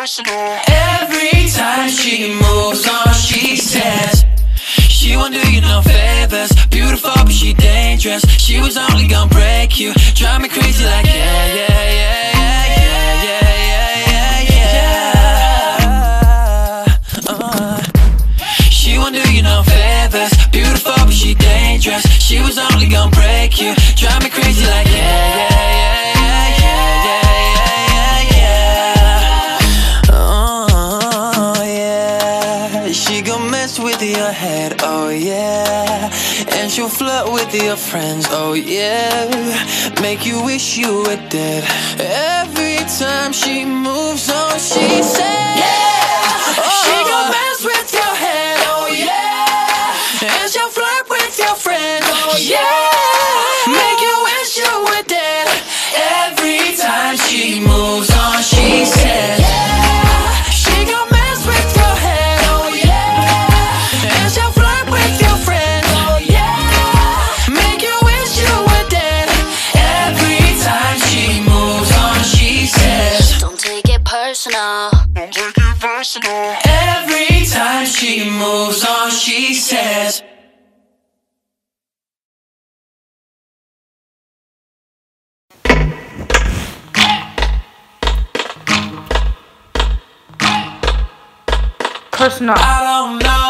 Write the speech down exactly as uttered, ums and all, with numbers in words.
personal. Every time she moves on, she says she won't do you no favors. Beautiful but she dangerous. She was only gonna break you, drive me crazy like yeah, yeah, yeah, yeah, yeah, yeah, yeah, yeah, yeah. uh. She won't do you no favors. Beautiful but she dangerous. She was only gonna break you, drive me crazy like yeah, yeah, yeah, yeah, yeah, yeah, yeah, yeah. Oh yeah. She gon' mess with your head, oh yeah. And she'll flirt with your friends, oh yeah. Make you wish you were dead. Every time she moves on, she says yeah. Oh. She gon' mess with your head, oh yeah. And she'll flirt with your friends, oh yeah. Make you wish you were dead. Every time she moves on, she says yeah. She gon' mess with your head, oh yeah. And she'll flirt with your friends, oh yeah. Make you wish you were dead. Every time she moves on, she says don't take it personal. Don't take it personal. Every time she moves on, she says personal. I don't know